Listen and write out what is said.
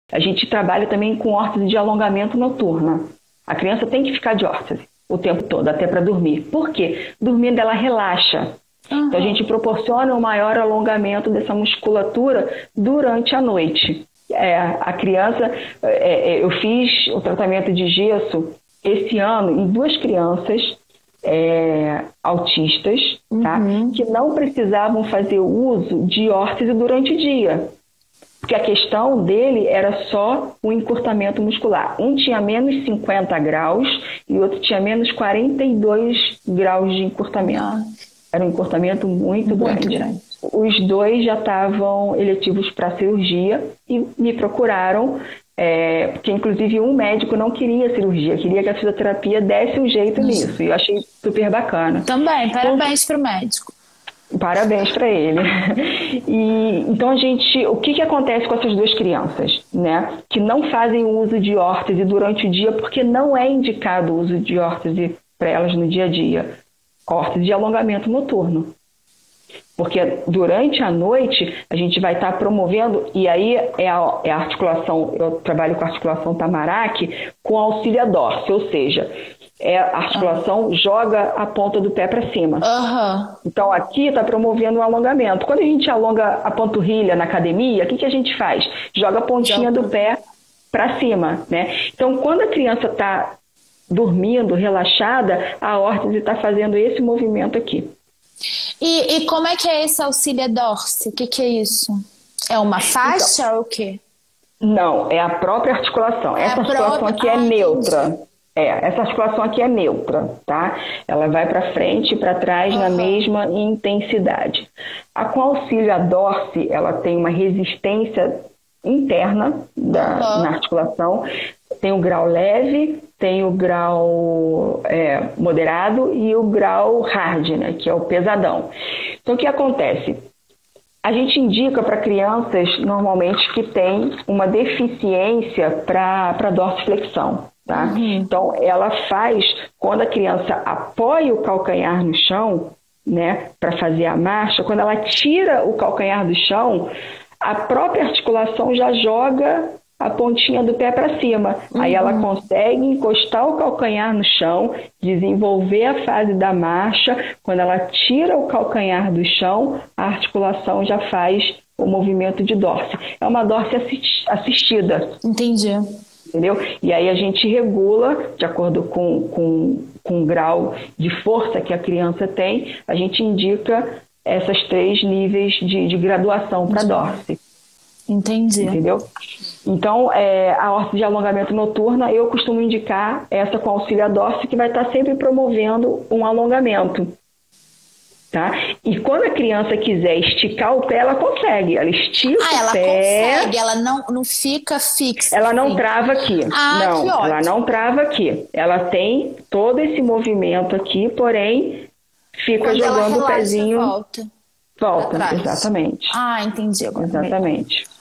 A gente trabalha também com órtese de alongamento noturna. A criança tem que ficar de órtese o tempo todo, até para dormir. Por quê? Dormindo ela relaxa. Então a gente proporciona um maior alongamento dessa musculatura durante a noite. A criança, eu fiz o tratamento de gesso esse ano em 2 crianças autistas, tá? Que não precisavam fazer uso de órtese durante o dia. Porque a questão dele era só o encurtamento muscular. Um tinha menos 50 graus e o outro tinha menos 42 graus de encurtamento. Era um encurtamento muito grande. Os 2 já estavam eletivos para cirurgia e me procuraram, porque inclusive um médico não queria cirurgia, queria que a fisioterapia desse um jeito nisso. E eu achei super bacana. Também, parabéns para o médico. Parabéns para ele. Então, o que acontece com essas 2 crianças, né? Que não fazem uso de órtese durante o dia, porque não é indicado o uso de órtese para elas no dia a dia. Órtese de alongamento noturno. Porque durante a noite a gente vai estar promovendo, e aí é a articulação, eu trabalho com a articulação Tamarack com auxílio dorso, ou seja, a articulação joga a ponta do pé para cima. Então aqui está promovendo um alongamento. Quando a gente alonga a panturrilha na academia, o que a gente faz? Joga a pontinha do pé para cima, né? Então quando a criança está dormindo, relaxada, a órtese está fazendo esse movimento aqui. E como é que é esse auxílio dorso? O que é isso? É uma faixa ou o quê? Não, é a própria articulação. Essa articulação aqui é neutra. Essa articulação aqui é neutra, tá? Ela vai para frente e para trás na mesma intensidade. Com auxílio dorso, ela tem uma resistência interna na articulação. Tem o grau leve, tem o grau moderado e o grau hard, né, que é o pesadão. Então, o que acontece? A gente indica para crianças, normalmente, que têm uma deficiência para dorsiflexão. Tá? Então, ela faz, quando a criança apoia o calcanhar no chão, né, para fazer a marcha, quando ela tira o calcanhar do chão, a própria articulação já joga a pontinha do pé para cima. Aí ela consegue encostar o calcanhar no chão, desenvolver a fase da marcha. Quando ela tira o calcanhar do chão, a articulação já faz o movimento de dorso. É uma dorso assistida. Entendi. Entendeu? E aí a gente regula, de acordo com o grau de força que a criança tem, a gente indica esses 3 níveis de graduação para dorso. Entendi. Entendeu? Então, a órtese de alongamento noturna, eu costumo indicar essa com auxílio dorso, que vai estar sempre promovendo um alongamento. Tá? E quando a criança quiser esticar o pé, ela consegue. Ela estica o pé. Ela consegue, ela não fica fixa. Ela não trava aqui. Não, que ótimo. Ela não trava aqui. Ela tem todo esse movimento aqui, porém fica quando jogando o pezinho. Volta, exatamente. Entendi agora. Exatamente.